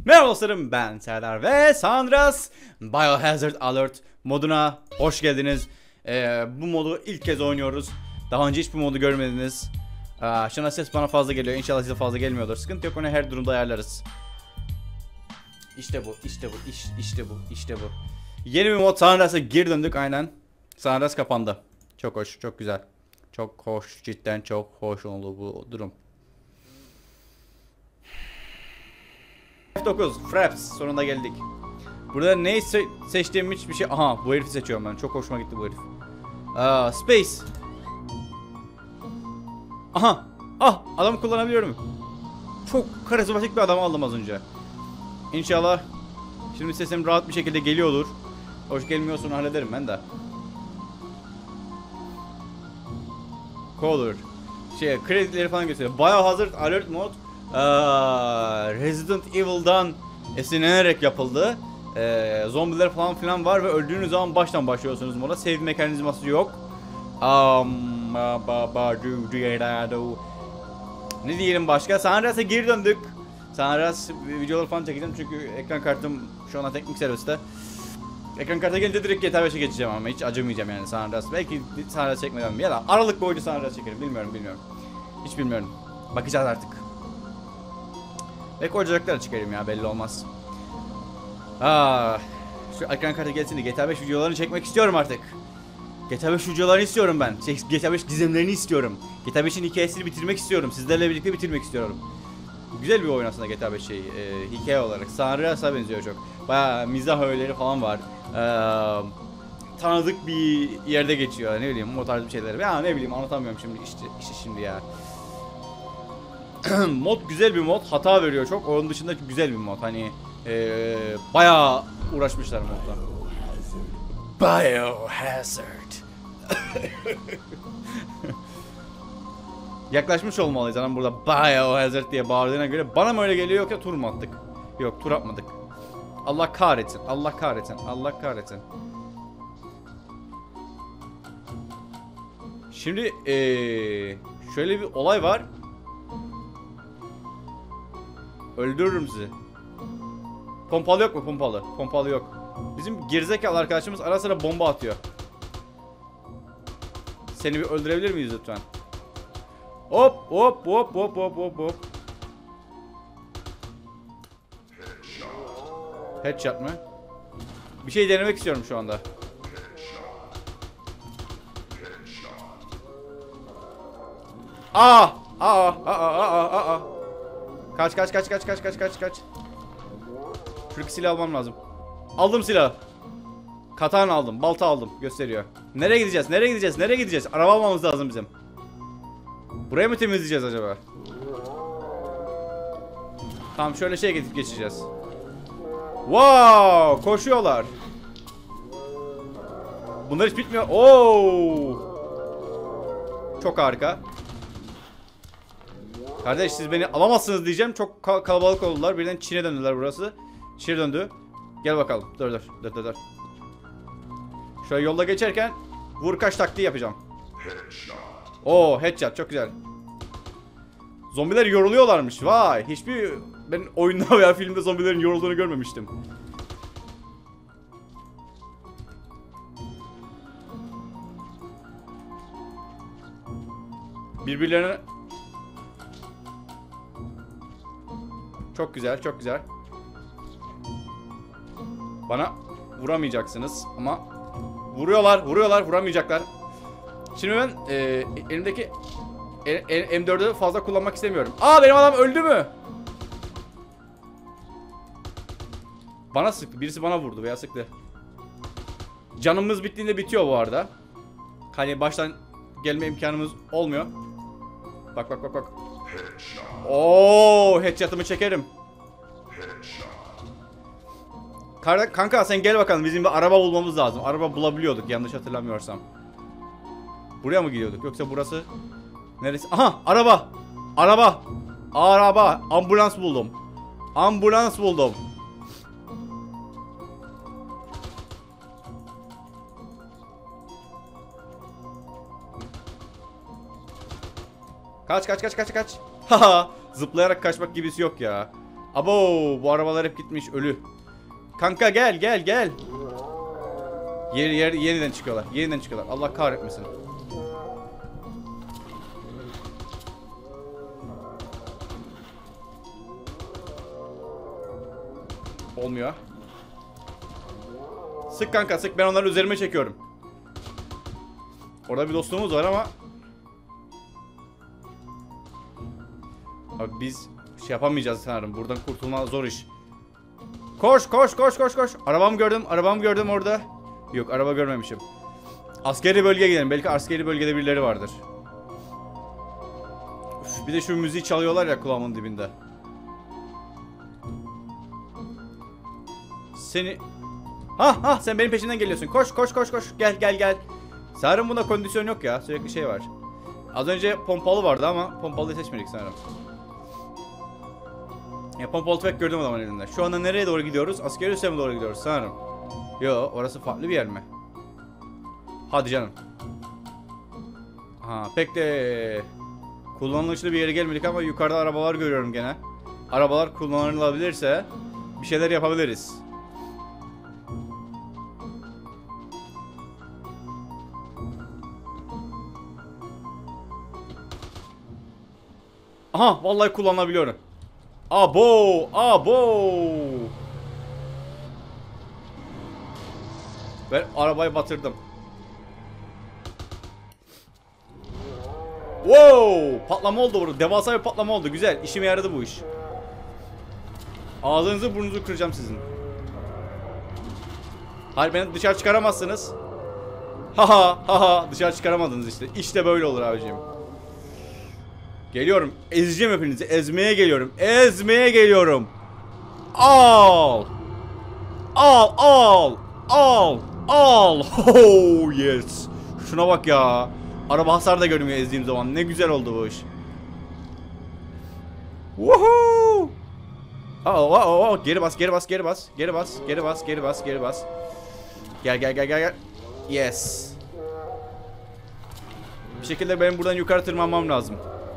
Merhaba dostlarım, ben Serdar ve Sandras Biohazard Alert moduna hoş geldiniz. Bu modu ilk kez oynuyoruz. Daha önce hiçbir modu görmediniz. Şu an ses bana fazla geliyor. İnşallah size fazla gelmiyordur. Sıkıntı yok, onu her durumda ayarlarız. İşte bu, işte bu. Yeni bir mod, Sandras'a geri döndük aynen. Sandras kapandı. Çok hoş, çok güzel. Çok hoş, cidden çok hoş oldu bu durum. F9 Fraps, sonunda geldik. Burada neyi seçtiğim hiçbir şey. Aha, bu herifi seçiyorum ben. Çok hoşuma gitti bu herif. Space. Aha. Adamı kullanabiliyorum. Çok karizmatik bir adam aldım az önce. İnşallah şimdi sesim rahat bir şekilde geliyordur. Hoş gelmiyorsun, hallederim ben de. Color. Kredileri falan gösteriyor. Biohazard Alert Mode Resident Evil'dan esinlenerek yapıldı. Zombiler falan filan var ve öldüğünüz zaman baştan başlıyorsunuz moda. Save mekanizması yok. Ne diyelim başka? Sandras'a geri döndük. Sandras videoları falan çekeceğim çünkü ekran kartım şu anda teknik serviste. Ekran kartı gelince direkt GTA 5'e geçeceğim ama hiç acımayacağım yani Sandras. Belki Sandras çekmeden ya da Aralık boyunca Sandras çekerim. Bilmiyorum. Hiç bilmiyorum. Bakacağız artık. Belki ocaklara çıkarım ya, belli olmaz. Şu ekran kartı gelsin de GTA 5 videolarını çekmek istiyorum artık. GTA 5 videolarını istiyorum ben. GTA 5 gizemlerini istiyorum. GTA 5'in hikayesini bitirmek istiyorum. Sizlerle birlikte bitirmek istiyorum. Güzel bir oyun aslında GTA 5 hikaye olarak. Sandras'a benziyor çok. Bayağı mizah öğeleri falan var. Tanıdık bir yerde geçiyor. Ne bileyim, o tarz bir şeyler. Ya ne bileyim, anlatamıyorum şimdi şimdi ya. Mod güzel bir mod. Hata veriyor çok. Onun dışında güzel bir mod. Hani bayağı uğraşmışlar modda. Biohazard. Yaklaşmış olmalıyız hanım burada Biohazard diye bağırdığına göre. Bana mı öyle geliyor, yoksa tur mu attık? Yok, tur atmadık. Allah kahretsin. Şimdi şöyle bir olay var. Öldürürüm sizi. Pompalı yok mu, pompalı? Pompalı yok. Bizim gerizekalı arkadaşımız ara sıra bomba atıyor. Seni bir öldürebilir miyiz lütfen? Hop. Headshot mı? Bir şey denemek istiyorum şu anda. Kaç. Şuradaki silahı almam lazım. Aldım silahı. Katana aldım, balta aldım, gösteriyor. Nereye gideceğiz? Araba almamız lazım bizim. Burayı mı temizleyeceğiz acaba? Tamam, şöyle gidip geçeceğiz. Wow, koşuyorlar. Bunlar hiç bitmiyor. Oo! Çok harika. Kardeş, siz beni alamazsınız diyeceğim. Çok kalabalık oldular. Birden Çin'e döndüler burası. Çin'e döndü. Gel bakalım. Dur. Şöyle yolda geçerken vur kaç taktiği yapacağım. Oo, headshot çok güzel. Zombiler yoruluyorlarmış. Vay, hiçbir ben oyunda veya filmde zombilerin yorulduğunu görmemiştim. Birbirlerine çok güzel. Bana vuramayacaksınız ama vuruyorlar, vuramayacaklar. Şimdi ben elimdeki M4'ü fazla kullanmak istemiyorum. Benim adam öldü mü? Bana sıktı. Birisi bana vurdu veya sıktı. Canımız bittiğinde bitiyor bu arada. Hani baştan gelme imkanımız olmuyor. Bak. Oo, headshot'ımı çekerim. Kanka sen gel bakalım, bizim bir araba bulmamız lazım. Araba bulabiliyorduk yanlış hatırlamıyorsam. Buraya mı gidiyorduk yoksa burası neresi? Aha, araba. Ambulans buldum. Kaç. Haha, zıplayarak kaçmak gibisi yok ya. Abo, bu arabalar hep gitmiş, ölü. Kanka gel gel gel. Yeniden çıkıyorlar. Yeniden çıkıyorlar. Allah kahretmesin. Olmuyor. Sık kanka sık, ben onları üzerime çekiyorum. Orada bir dostluğumuz var ama abi biz şey yapamayacağız sanırım. Buradan kurtulma zor iş. Koş koş koş koş koş. Arabamı gördüm orada. Yok, araba görmemişim. Askeri bölgeye gidelim. Belki askeri bölgede birileri vardır. Üf, bir de şu müziği çalıyorlar ya kulağımın dibinde. Seni... Ha sen benim peşinden geliyorsun. Koş koş koş koş. Gel gel gel. Sanırım bunda kondisyon yok ya. Sürekli şey var. Az önce pompalı vardı ama pompalıyı seçmedik sanırım. Ya pompalı tüfek gördüm adamın elinde. Şu anda nereye doğru gidiyoruz? Askeri üsse mi doğru gidiyoruz sanırım. Yo, orası farklı bir yer mi? Hadi canım. Ha, pek de kullanılışlı bir yere gelmedik ama yukarıda arabalar görüyorum gene. Arabalar kullanılabilirse bir şeyler yapabiliriz. Aha, vallahi kullanabiliyorum. Abo, abo. Ben arabayı batırdım. Wow! Patlama oldu burada. Devasa bir patlama oldu. Güzel. İşime yaradı bu iş. Ağzınızı burnunuzu kıracağım sizin. Hayır, beni dışarı çıkaramazsınız. Haha haha, dışarı çıkaramadınız işte. İşte böyle olur abiciğim. Geliyorum. Ezeceğim hepinizi. Ezmeye geliyorum. Ezmeye geliyorum. Al. Al al. Al. Al. Oh yes. Şuna bak ya. Araba hasar da görmüyor ezdiğim zaman. Ne güzel oldu bu iş. Woohoo. Oh. Geri bas, geri bas, geri bas. Geri bas, geri bas, geri bas, geri bas. Gel gel gel gel gel. Yes. Bir şekilde benim buradan yukarı tırmanmam lazım.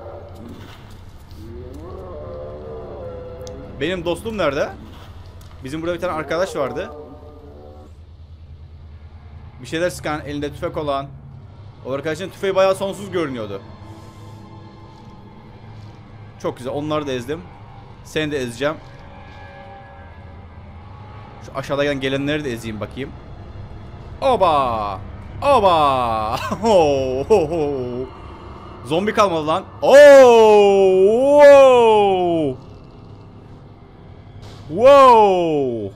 Benim dostum nerede? Bizim burada bir tane arkadaş vardı. Bir şeyler sıkan, elinde tüfek olan. O arkadaşın tüfeği bayağı sonsuz görünüyordu. Çok güzel, onları da ezdim. Seni de ezeceğim. Şu aşağıdan gelenleri de ezeyim bakayım. Oba! Oba! Zombi kalmadı lan. Oh! Wow!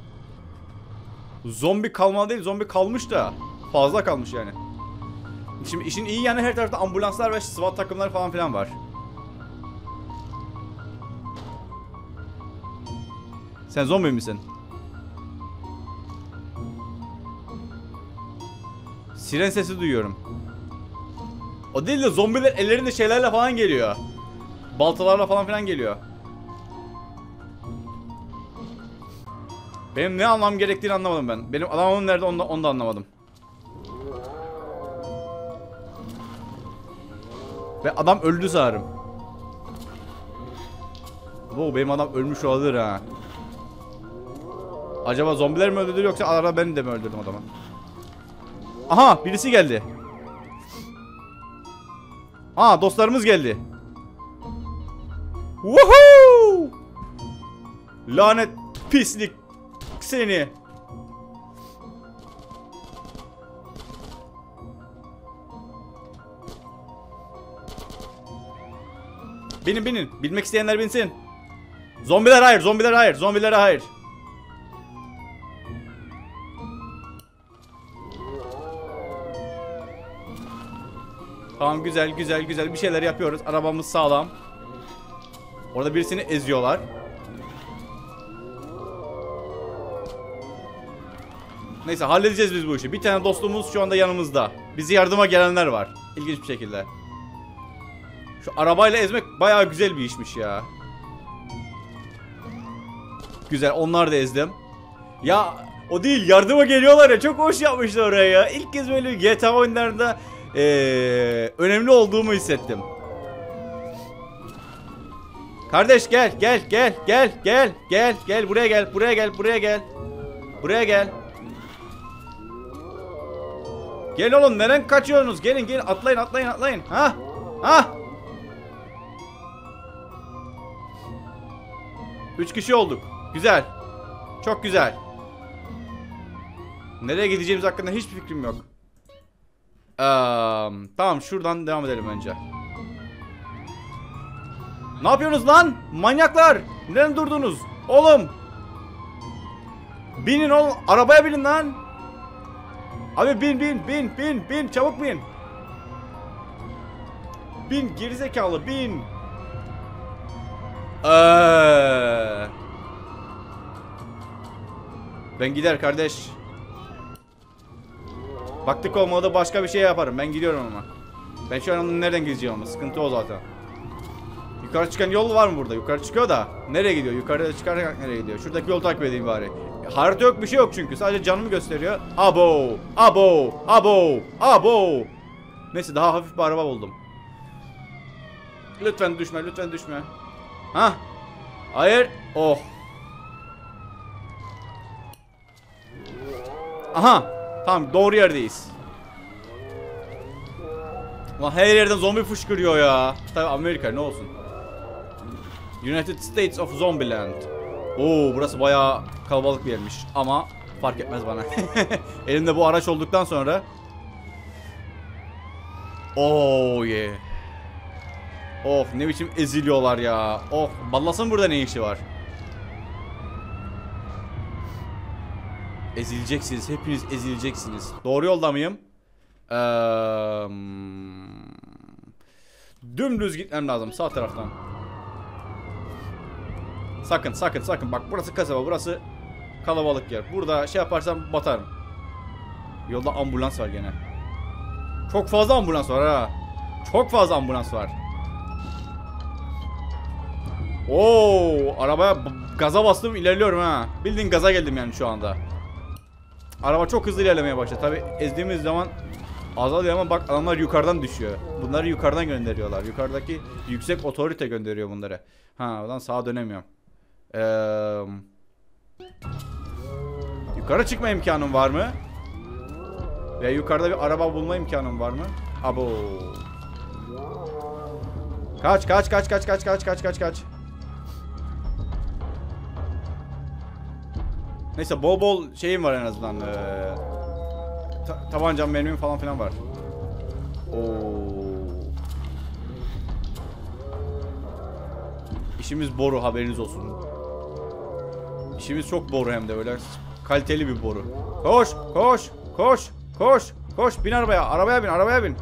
Zombi kalmadı değil, zombi kalmış da fazla kalmış yani. Şimdi işin iyi yanı, her tarafta ambulanslar ve SWAT takımları falan filan var. Sen zombi misin? Siren sesi duyuyorum. O değil de zombiler ellerinde şeylerle falan geliyor. Baltalarla falan filan geliyor. Benim ne anlam gerektiğini anlamadım ben. Benim adamım nerede onu da anlamadım. Ve adam öldü sanırım. Wow, benim adam ölmüş olabilir ha. Acaba zombiler mi öldürdü yoksa arada ben de mi öldürdüm adamı? Aha, birisi geldi. Aa, dostlarımız geldi. Woohoo! Lanet pislik seni. Binin. Bilmek isteyenler binsin. Zombiler hayır, zombiler hayır, zombilere hayır. Tamam, güzel bir şeyler yapıyoruz. Arabamız sağlam. Orada birisini eziyorlar. Neyse, halledeceğiz biz bu işi. Bir tane dostumuz şu anda yanımızda. Bizi yardıma gelenler var. İlginç bir şekilde. Şu arabayla ezmek bayağı güzel bir işmiş ya. Güzel, onlar da ezdim. Ya o değil, yardıma geliyorlar ya, çok hoş yapmışlar oraya ya. İlk kez böyle GTA oyunlarında önemli olduğumu hissettim. Kardeş gel gel gel gel gel gel gel buraya gel buraya gel buraya gel. Buraya gel. Gel oğlum, neden kaçıyorsunuz? Gelin gelin, atlayın atlayın atlayın. Ha? Ha? 3 kişi olduk. Güzel. Çok güzel. Nereye gideceğimiz hakkında hiçbir fikrim yok. Tamam, şuradan devam edelim önce. Ne yapıyorsunuz lan? Manyaklar! Neden durdunuz? Oğlum! Binin oğlum. Arabaya binin lan. Abi bin. Çabuk bin. Bin gerizekalı bin. Ben gider kardeş. Baktık olmadı, başka bir şey yaparım. Ben gidiyorum ama. Ben şu an nereden gideceğim ama. Sıkıntı o zaten. Yukarı çıkan yol var mı burada? Yukarı çıkıyor da. Nereye gidiyor? Yukarıda çıkarak nereye gidiyor? Şuradaki yolu takip edeyim bari. Harita yok, bir şey yok çünkü. Sadece canımı gösteriyor. Abo. Neyse, daha hafif bir araba buldum. Lütfen düşme. Hah. Hayır. Oh. Aha. Tamam, doğru yerdeyiz. Lan her yerden zombi fışkırıyor ya. Tabii Amerika, ne olsun. United States of Zombieland. Oo, burası bayağı kalabalık bir yermiş ama fark etmez bana. Elimde bu araç olduktan sonra. Oh yeah. Of, ne biçim eziliyorlar ya. Of, Ballas'ın burada ne işi var? Ezileceksiniz, hepiniz ezileceksiniz. Doğru yolda mıyım? Dümdüz gitmem lazım sağ taraftan. Sakın. Bak, burası kasaba, burası kalabalık yer. Burada şey yaparsam batarım. Yolda ambulans var gene. Çok fazla ambulans var ha. Çok fazla ambulans var. Oo, arabaya gaza bastım, ilerliyorum ha. Bildiğin gaza geldim yani şu anda. Araba çok hızlı ilerlemeye başladı. Tabi ezdiğimiz zaman azalıyor ama bak, adamlar yukarıdan düşüyor. Bunları yukarıdan gönderiyorlar. Yukarıdaki yüksek otorite gönderiyor bunları. Ha, oradan sağa dönemiyorum. Yukarı çıkma imkanım var mı? Ve yukarıda bir araba bulma imkanım var mı? Abo. Kaç. Neyse, bol şeyim var en azından. Tabancam, mermim falan filan var. Oo. İşimiz boru, haberiniz olsun. İşimiz çok boru, hem de böyle kaliteli bir boru. Koş. Bin arabaya. Arabaya bin.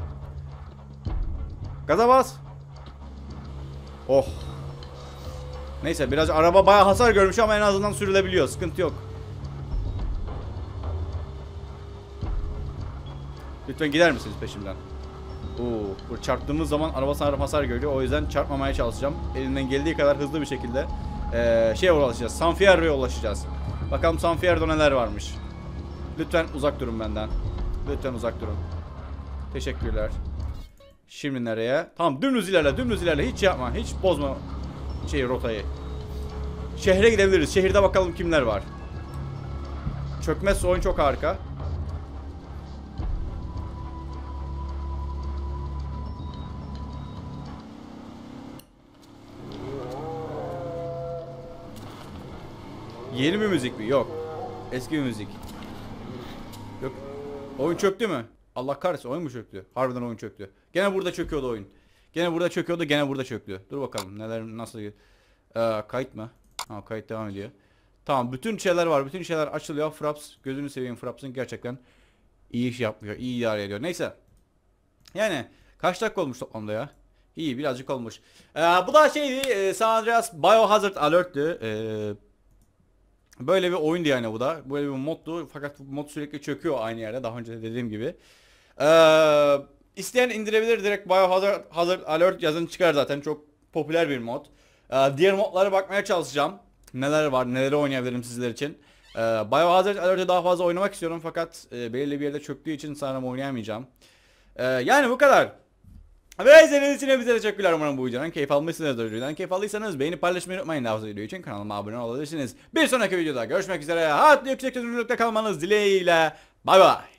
Gaza bas. Oh. Neyse, biraz araba bayağı hasar görmüş ama en azından sürülebiliyor. Sıkıntı yok. Lütfen gider misiniz peşimden? Bu çarptığımız zaman araba sanırım hasar görüyor. O yüzden çarpmamaya çalışacağım. Elimden geldiği kadar hızlı bir şekilde şeye ulaşacağız. San Fierro'ya ulaşacağız. Bakalım San Fierro'da neler varmış. Lütfen uzak durun benden. Lütfen uzak durun. Teşekkürler. Şimdi nereye? Tamam, dümdüz ilerle. Hiç yapma. Hiç bozma rotayı. Şehre gidebiliriz. Şehirde bakalım kimler var. Çökmez oyun çok harika. Yeni bir müzik mi? Yok. Eski bir müzik. Yok. Oyun çöktü mü? Allah kahretsin, oyun mu çöktü? Harbiden oyun çöktü. Gene burada çöküyordu oyun. Gene burada çöktü. Dur bakalım neler, nasıl. Kayıt mı? Ha, kayıt devam ediyor. Tamam, bütün şeyler var. Bütün şeyler açılıyor. Fraps, gözünü seveyim, Fraps'ın gerçekten iyi iş yapıyor. İyi idare ediyor. Neyse. Yani kaç dakika olmuş toplamda ya? İyi, birazcık olmuş. Bu da şeydi. San Andreas Biohazard Alert'tü. Böyle bir oyundu yani bu da. Böyle bir moddu. Fakat bu mod sürekli çöküyor aynı yerde. Daha önce de dediğim gibi. İsteyen indirebilir. Direkt Biohazard Alert yazın çıkar zaten. Çok popüler bir mod. Diğer modlara bakmaya çalışacağım. Neler var, neleri oynayabilirim sizler için. Biohazard Alert'e daha fazla oynamak istiyorum. Fakat belirli bir yerde çöktüğü için sanırım oynayamayacağım. Yani bu kadar. Ve izlediğiniz için hepinize teşekkürler. Umarım bu videodan keyif almışsınızdır. Videodan keyif aldıysanız beğenip paylaşmayı unutmayın. Daha fazla video için kanalıma abone olabilirsiniz. Bir sonraki videoda görüşmek üzere. Hayatlı yüksek çözünürlükte kalmanız dileğiyle. Bay bay.